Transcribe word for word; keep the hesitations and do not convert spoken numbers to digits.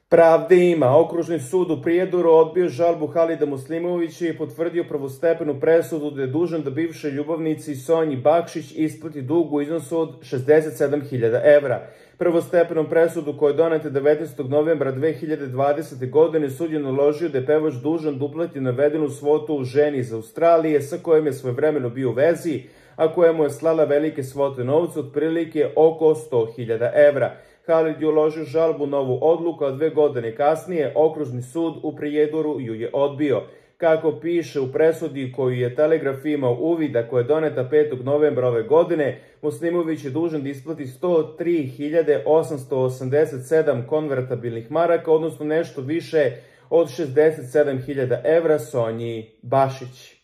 Pravde ima. Okružni sud u Prijedoru odbio žalbu Halida Muslimovića i potvrdio prvostepenu presudu da je dužan da bivšoj ljubavnici Sonji Bakšić isplati dug u iznosu od šezdeset sedam hiljada evra. Prvostepenom presudu koja je doneta devetnaestog novembra dve hiljade dvadesete. godine sud je naložio da je pevač dužan da uplati navedenu svotu u ženi iz Australije sa kojom je svojevremeno bio u vezi, a koja mu je slala velike svote novca, otprilike oko sto hiljada evra. Halid je uložio žalbu na ovu odluku, a dve godine kasnije Okružni sud u Prijedoru ju je odbio. Kako piše u presudi koju je Telegraf imao uvid, a koja je doneta petog novembra ove godine, Muslimović je dužan da isplati sto tri hiljade osamsto osamdeset sedam konvertabilnih maraka, odnosno nešto više od šezdeset sedam hiljada evra Sonji Bakšić.